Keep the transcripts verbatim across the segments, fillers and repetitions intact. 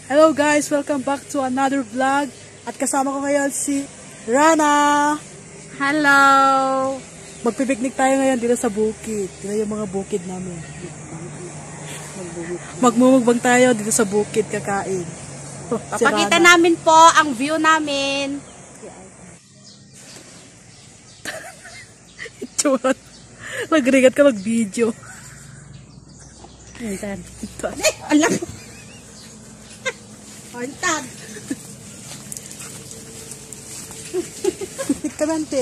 Hello guys, welcome back to another vlog. At kasama ko ngayon si Rana. Hello! Magpipiknik tayo ngayon dito sa bukid. Dito yung mga bukid namin. Magmumugbang tayo dito sa bukid kakain. Si Papakita Rana. namin po ang view namin. Itsura. Nagringat ka mag-video. Antan. Alam mo. Antan. Tikkamante.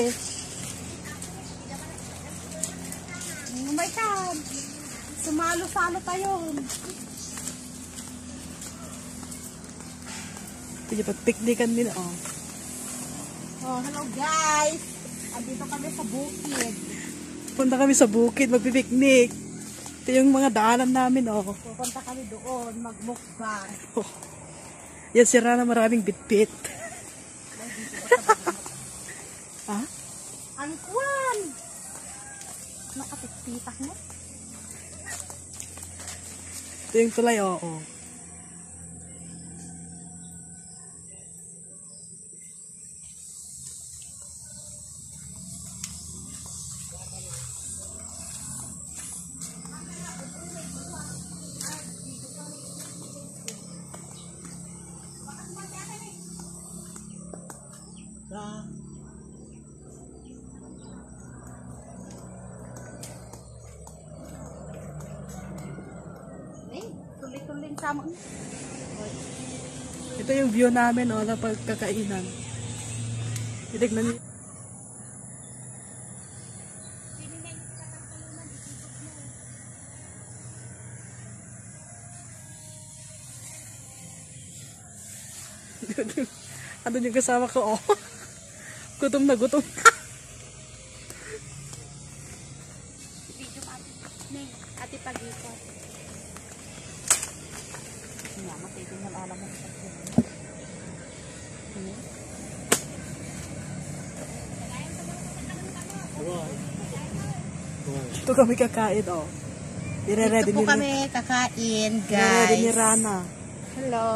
Oh my God. Sumalo-salo tayo. Sige, pag-piknikan din. Oh. Oh, hello guys. Andito kami sa bukid. Punta kami sa bukid, magpipiknik. Ito yung mga daanan namin. Oh. Pupunta kami doon, magmukbang. Oh. Yan si Rana, maraming bitbit. Ha? Ang kwan! Nakapikpitak mo? Ito yung tulay, oo. Oh, oh. Tuloy-tuloy sama. Ito yung view namin, oh, na pagkakainan. Titignan niyo. Ano yung kasama ko, oh. Gutom na gutom. Video ate. Ate pagito. Nyama tayo din alam mo sa Ito kami kakain, oh. Ire-ready Ito po ni kami kakain, Ire-ready guys. ni Rana. Hello.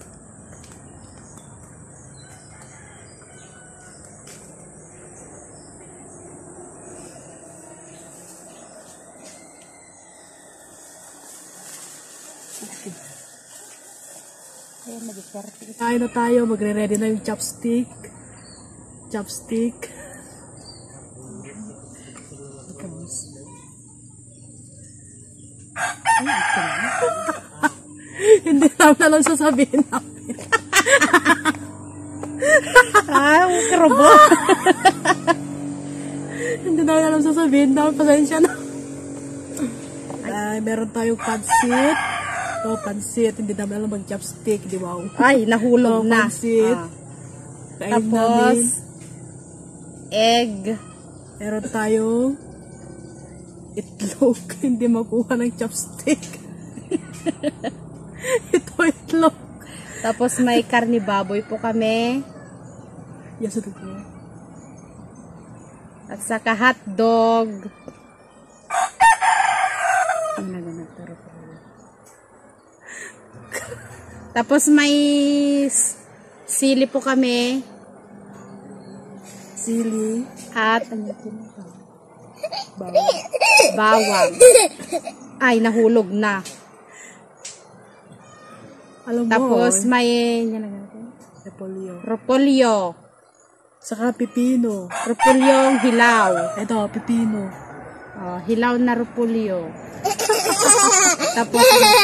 Kain na tayo, magre-ready na yung chopstick. Chopstick. Hindi namin alam sasabihin namin. Ah, karobo. Hindi namin alam sasabihin namin. Pasensya na. Ay, meron tayong pansit. Ito, pansit. Hindi namin alam mag-chopstick. Di ba? Ay, nahulog Ito, na. pansit. Ah. Kain Tapos, namin. egg. Meron tayong itlog. Hindi makuha ng chopstick. Ito, itlog. Tapos may karni baboy po kami. Yes, ito po. At saka hotdog. Tapos may sili po kami. Sili. At Bawang. bawang. Ay, nahulog na. Alam mo, Tapos oh, may repolyo. repolyo. Saka pipino. Repolyong hilaw. Ito, pipino. Oh, hilaw na repolyo. Tapos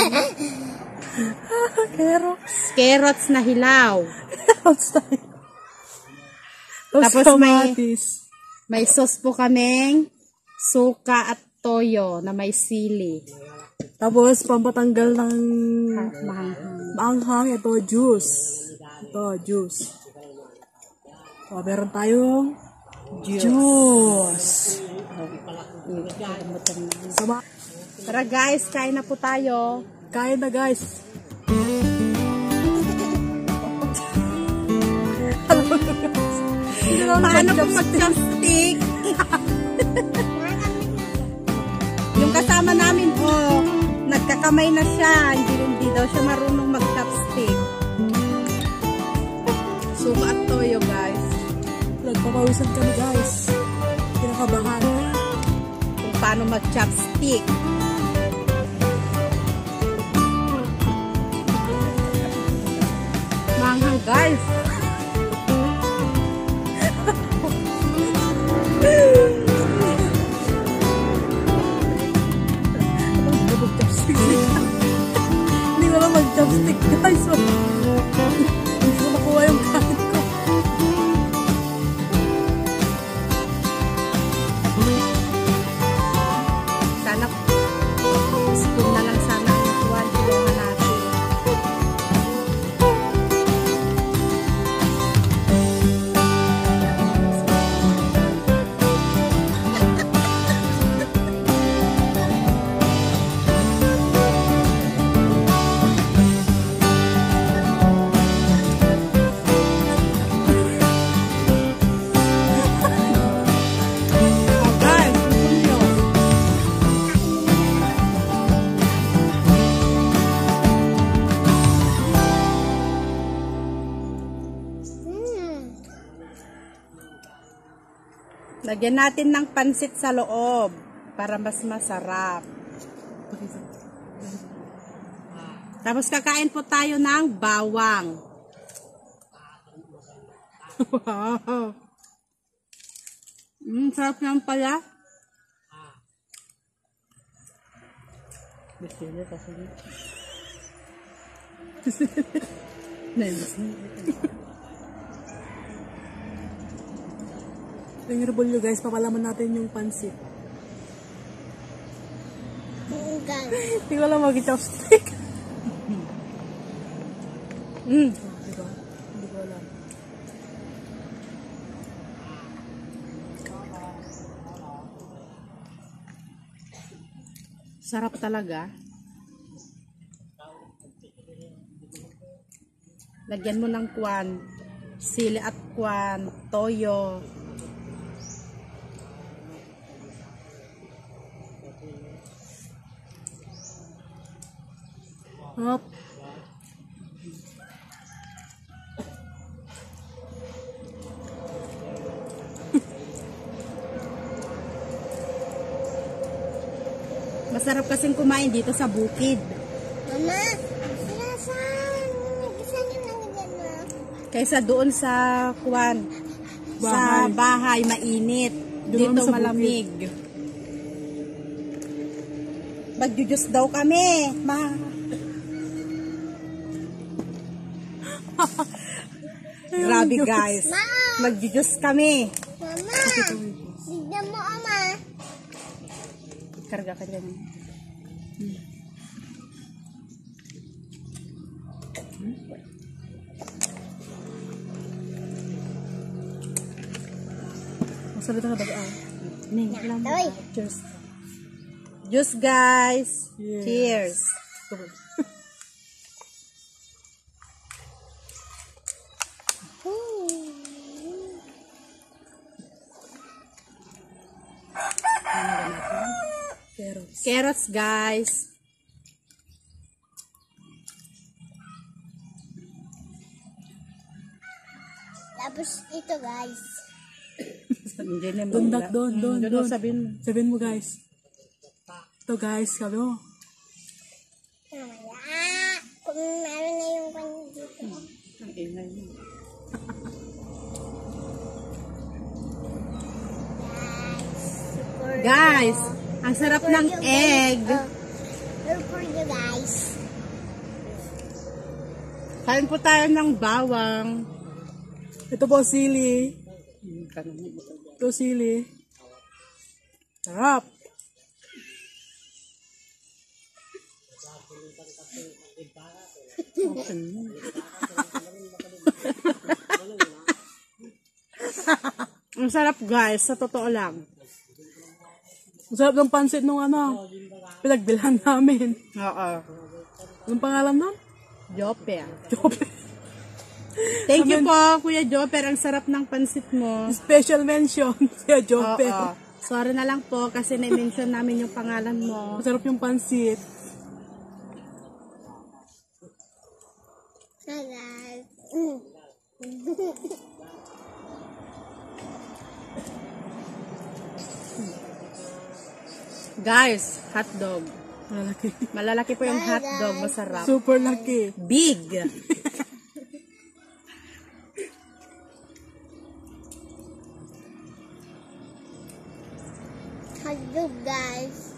Carrots. carrots na hilaw. Carrots tayo. Tapos may kamatis. may sauce po kaming suka at toyo na may sili. Tapos pampatanggal ng Mahanghang. maanghang. Ito, juice. Ito, juice. O, meron tayong Juice. juice. Sama. Tara guys, kain na po tayo. Kain na guys. Paano kung mag-chopstick? Yung kasama namin, oh, nagkakamay na siya. Hindi, hindi daw siya marunong mag-chopstick. Napapawisan kami guys. Kinakabahan. Kung paano mag-chopstick. Manghang guys. Hindi ko lang mag-chopstick guys. Hindi ko makuha yung kain ko. Sana spoon na lang sana ang kuwan. Tulungan natin. Lagyan natin ng pansit sa loob para mas masarap. Tapos kakain po tayo ng bawang. Wow. Mm, sarap naman pala. Yung rebulyo guys, papalaman natin yung pansit. Hindi ko lang mag-chopstick. Mm. Hindi ko, hindi ko alam. Sarap talaga. Lagyan mo ng kwan, sili at kwan, toyo. Hop. Masarap kasing kumain dito sa bukid. Mama, saan? Saan yung nangyayon mo? Kaysa doon sa kwan, sa bahay mainit. Doon Dito sa malamig. Magjujus daw kami. Ma Grabe guys. Magjujus kami. Mama, tignan mo, Ama. Karga ka dyan. Masalita na baga ah. Ning, lang. Toy. Cheers. Juice guys. Yes. Cheers. Carrots. Carrots guys. Tapos ito, guys. Doon, dak, doon, doon, Doon doon. sabihin mo. Sabihin mo guys. Ito guys, sabi mo. Mamaya. Kung meron na yung kanya dito. Ang ingay mo. Super. Guys, ang sarap ng you, egg. guys. Oh, for you guys. Kain po tayo ng bawang. Ito po sili. Ito sili. Sarap. Ang sarap guys, sa totoo lang. Ang sarap ng pansit nung ano, pinagbilhan namin. Oo. Anong pangalan nun? Joper. Jope. Thank you po, Kuya Joper. Ang sarap ng pansit mo. Special mention, Kuya Jope. Oo. Sorry na lang po kasi na-mention namin yung pangalan mo. Masarap yung pansit. Hi, guys. Mm. Guys, hotdog. Malaki. Malalaki po yung hotdog. Masarap. Super laki. Big. Hello guys.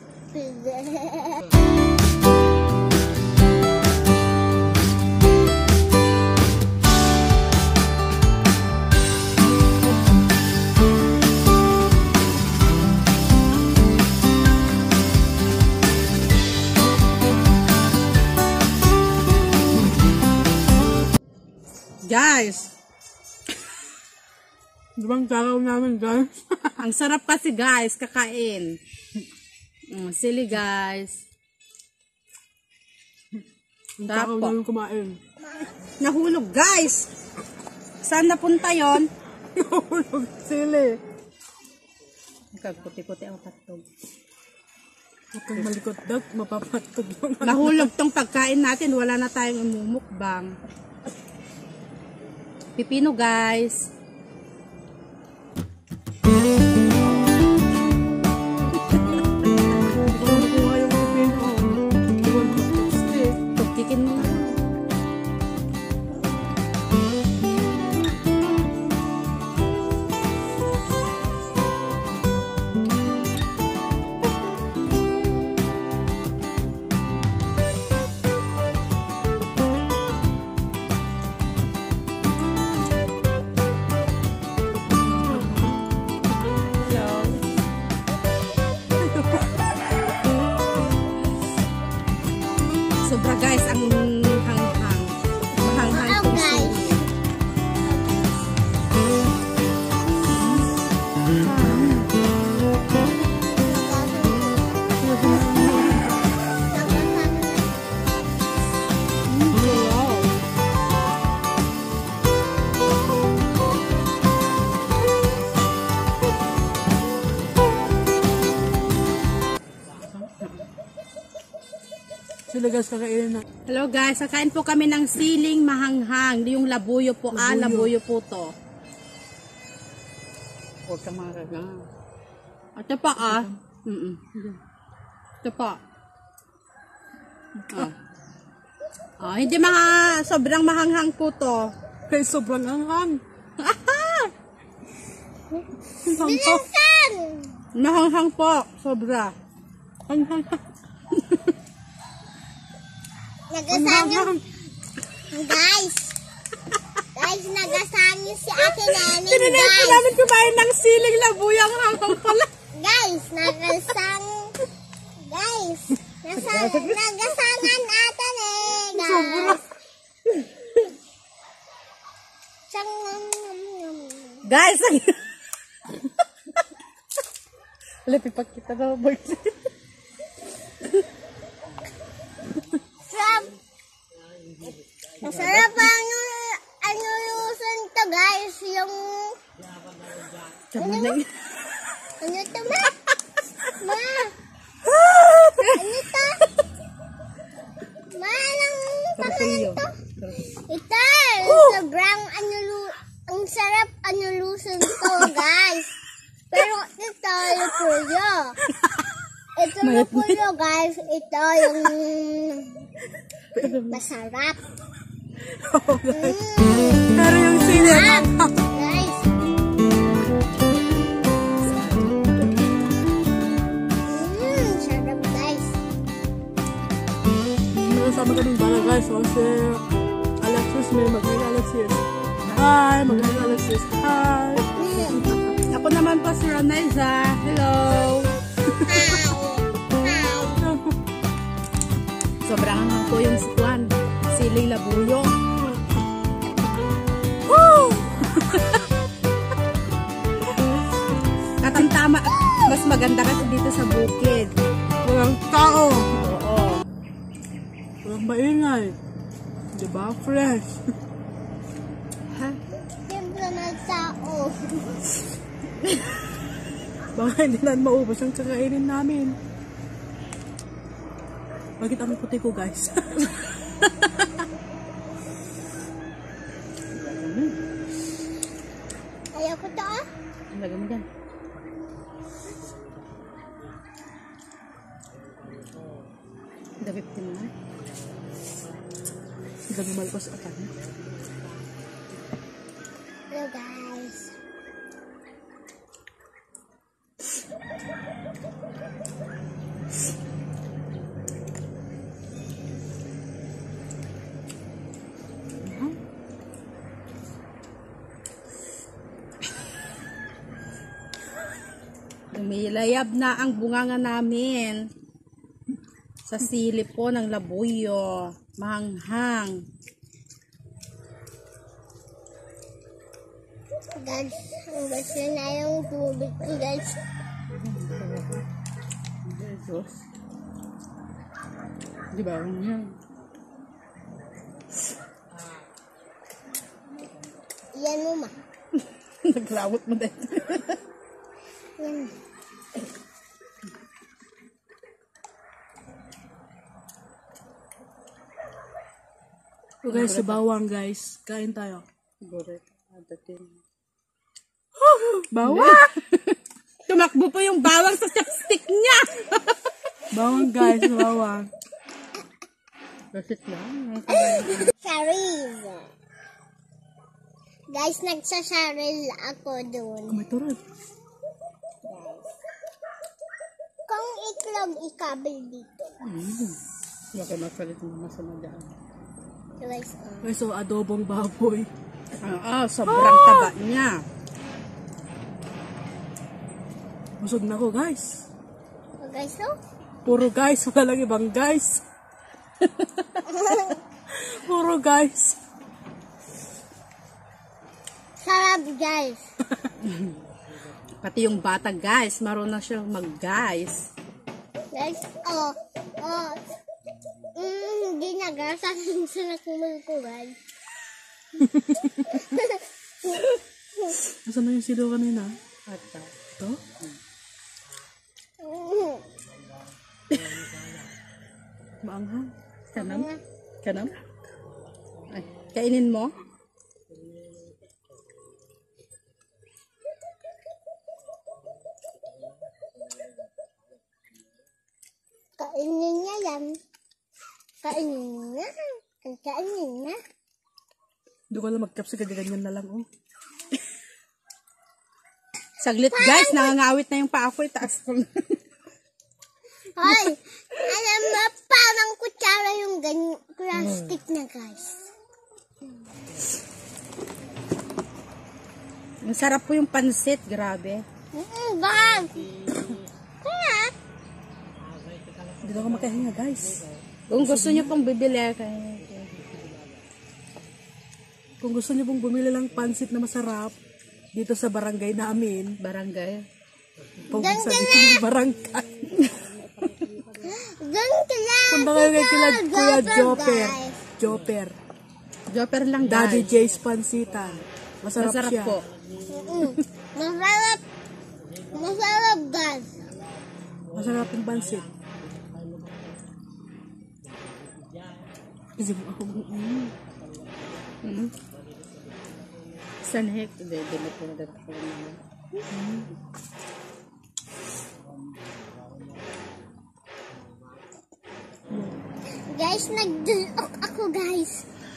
Guys, Di ba ang kakaw namin, guys? ang sarap kasi guys, kakain. Mm, sili guys. Ang Sarap kakaw po. namin kumain. Nahulog guys. Saan napunta yon? Nahulog sili. Kagputi-puti ang hotdog. Huwag kang malikot, Dok. Mapapatog yung Nahulog tong pagkain natin. Wala na tayong umumukbang. Pipino guys. Kuha yung pipino. Iwan ko stick. Tukikin mo na. Sobra guys ang hanghang. Mahanghang Wow, tong guys. sili. Wow. Sila, guys, kakainin na. Hello guys, kakain po kami ng siling mahanghang. Yung labuyo po. Ah, labuyo po to. Huwag ka makakagang. Ito pa ah. Mm -mm. Ito pa. Ah. Ah, hindi mga sobrang mahanghang po to. Kaya sobrang anghang. Ang Bilisan! Mahanghang po. Sobra. anghang. Nagasangin. Guys. Guys, nagasangin si Ate Neneng, Tinanay po guys. namin kumain ng siling labuyo. Ang hanghang pala. Guys, nagasang. Guys, nasa, nagasangan Ate Neneng, guys. Siyang ngam ngam ngam. Guys, ang... Lapipak kita na boy. Sarap. Masarap ang ano luson to, guys. Yung Sabi na ano to, ma? Ma. Ano to? Ma, anong pangalan to? Ito, sobrang ano lu- ang sarap ano luson to, guys. Pero ito, lupuyo. Ito lupuyo, guys. Ito yung masarap. Oh, guys. Mm. Pero yung sili. Sarap, guys. Mm, sarap, guys. Nakasama kaming bala, guys. Kasi Alexis, may magaling Alexis. Hi, magaling Alexis. Hi. Mm. Ako naman po si Ronaiza. Hello. Hi. Hi. Sobrang hanghang po yung sikuan. Siling labuyo. Woo! Katantama. Mas maganda kasi dito sa bukid. Walang tao. Oo. Walang maingay. Diba? Fresh. Ha? Siyempre na tao. Baka hindi na maubos ang kakainin namin. Bakit ang puti ko, guys? Ayoko to, ah. Ang lagay mo dyan. Dapat din na. Hindi na malpas akan. Hello guys. Lumilayab na ang bunganga namin sa sili po ng labuyo. Mahanghang. Guys, ang gusto na yung tubig ko guys. Diyos. Di ba? Yan. Yan mo ma. Naglawot mo dahil. Yan. So guys, sa bawang guys. Kain tayo. Siguro. Adating. Bawang! Tumakbo pa yung bawang sa chopstick niya. Bawang guys, bawang. Basit lang. Saril. Guys, nagsasaril ako doon. May turod. Kung itlog ikabel dito. Mm. Baka masalit mo masama dyan. Guys, oh. Guys, so adobong baboy. Ah, ah, sobrang taba niya. Busog na ko guys. Oh, guys, oh. Puro guys, wala lang ibang guys. Puro guys. Sarap, guys. Pati yung bata guys, marunong siyang mag-guys. Guys, oh, oh. Mm, hindi na, guys. Sasin sa nakumul ko, guys. Nasaan na yung silo kanina? Ata. Ito? Mm. Maanghang. Kanam? Kanam? Ay, kainin mo? Kainin niya yan. Kainin niya. Kainin niya. Hindi ko alam mag-capsi ka ganyan na lang oh. Saglit guys, nangangawit na yung paa ko. Itaas ko na. Hoy, alam mo, parang kutsara yung ganyan, plastic na, guys. Ang sarap po yung pansit, grabe. Mm, bag. Kaya, Hindi na ako makahinga guys. Kung gusto niyo pong bibili, kaya... Kung gusto niyo pong bumili lang pansit na masarap dito sa barangay namin, Barangay. kung sabi ko yung barangay. ganito lang. Punta kayo kay kila Kuya Jopper, Jopper. guys. Jopper. Jopper lang Daddy guys. J's Pansitan. Masarap, Masarap siya. po. Mm, masarap. Masarap, guys. Masarap yung pansit. Kasi ako, mm. Mm. Sanhek. Hindi, hindi po na dito ko naman. Guys, nagdulok ako, guys.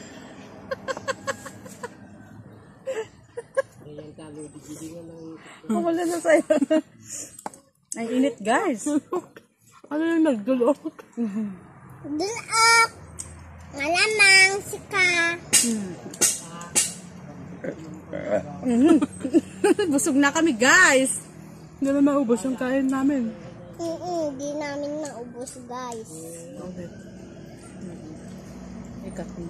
Wala na sa'yo. Ay, init guys. Ano yung nagdulok? Dulok. Malamang, sika. Mhm. Busog na kami guys. Hindi na naubos yung kain namin. Mm-mm, di namin naubos, guys. Okay. Ikat mo.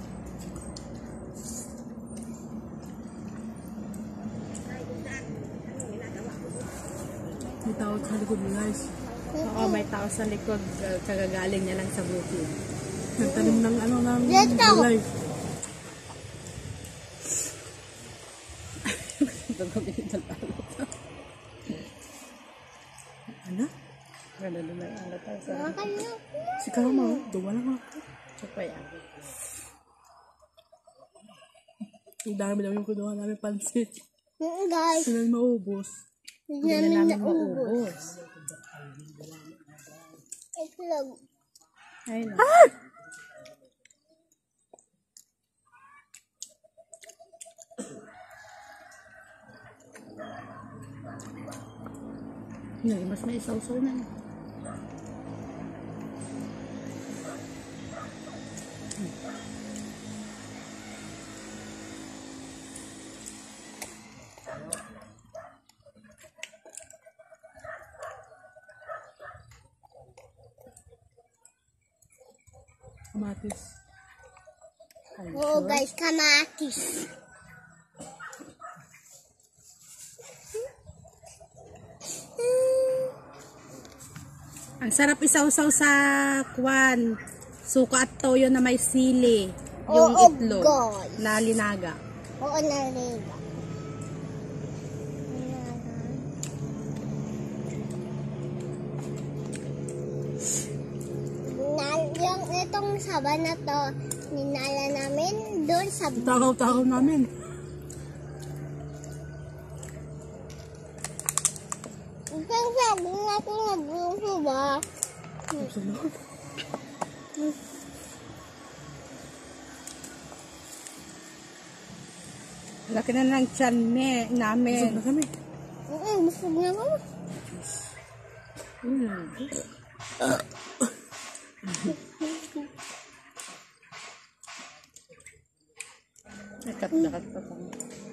May tawag sa likod mo guys. Oo, may tao sa likod. uh, Kagagaling niya lang sa bukid. Nagtanim ng ano ng Dito. gulay. Ano? Ganda na may alat sa Nakakalo. Si Kama, duwa lang ako. supay. Ang dami daw yung kunuha namin pansit. Mm, guys. Sila maubos. Hindi Hindi na namin namin naubos. maubos. Itlog. Ayun. Ah! Hindi, mas may sausaw na. Kamatis. Oo guys, kamatis. Ang sarap isawsaw sa kwan. Suka at toyo na may sili. Yung Oo, itlog guys. na linaga. Oo, nariga. Yung itong saba na to, ninala namin doon sa... Takaw-takaw namin. Isang sabi na ito na buso ba? Laki na ng tiyan me- Busog namin. na kami. Mm, busog na ako. Mm. Nakat-nakat pa pa.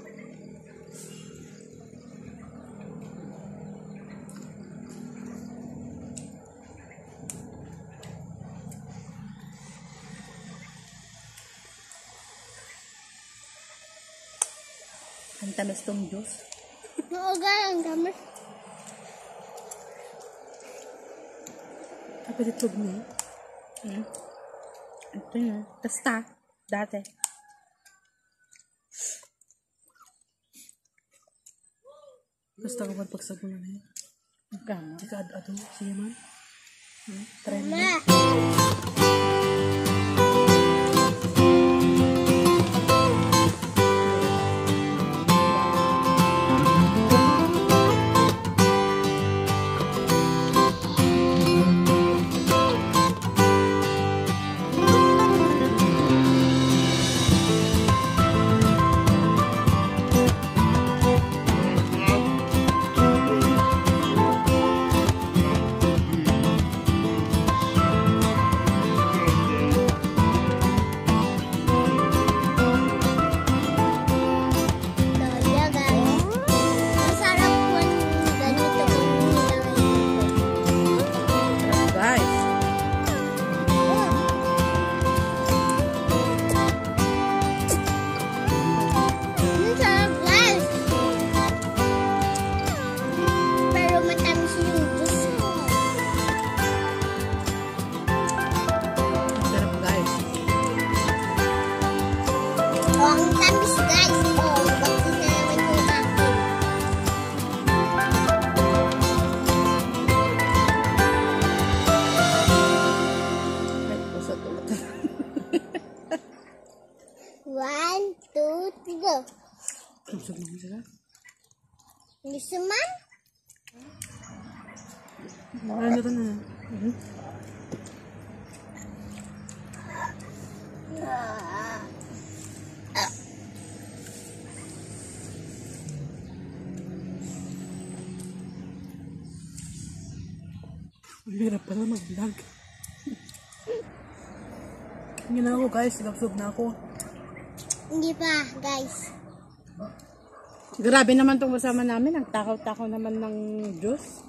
Ang tamis tong juice. Oo, galang kami. Kapag itlog niya. Hmm. Ito yun. Tasta. Dati. Basta ka magpagsagunan na yun. Gama. Ika ad-ado. Sige man. Hmm? Try mo. Ma. Lola, guys. Masarap po ganito po nilagay ko. Guys. Ang sarap, guys. Pero matamis yung juice. Sarap guys. Oh, ang tamis, guys. Oh, bakit na naman yung akin? May puso tulad. One, two, three, go. Busog naman sila. Gusto man? Ano na ito na. Ang hirap pala mag-vlog. Hindi na ako guys. Nagabsob na ako. Hindi pa, guys. Grabe naman tong kasama namin. Ang takaw-takaw naman ng juice.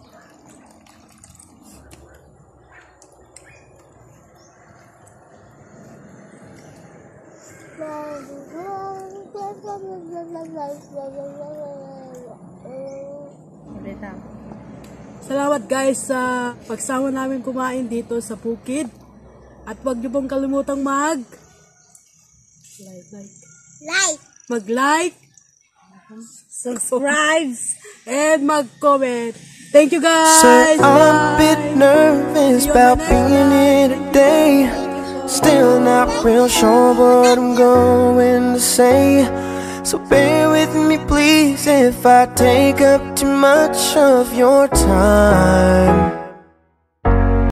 Ulit ah. Salamat guys sa pagsama namin kumain dito sa Bukid. At huwag niyo pong kalimutang mag like, like, Like. mag-like, Subscribe! and mag-comment. Thank you guys! Say I'm a bit Bye! nervous See you on about the next being here today. Still not real sure what I'm going to say. So bear with me please if I take up too much of your time.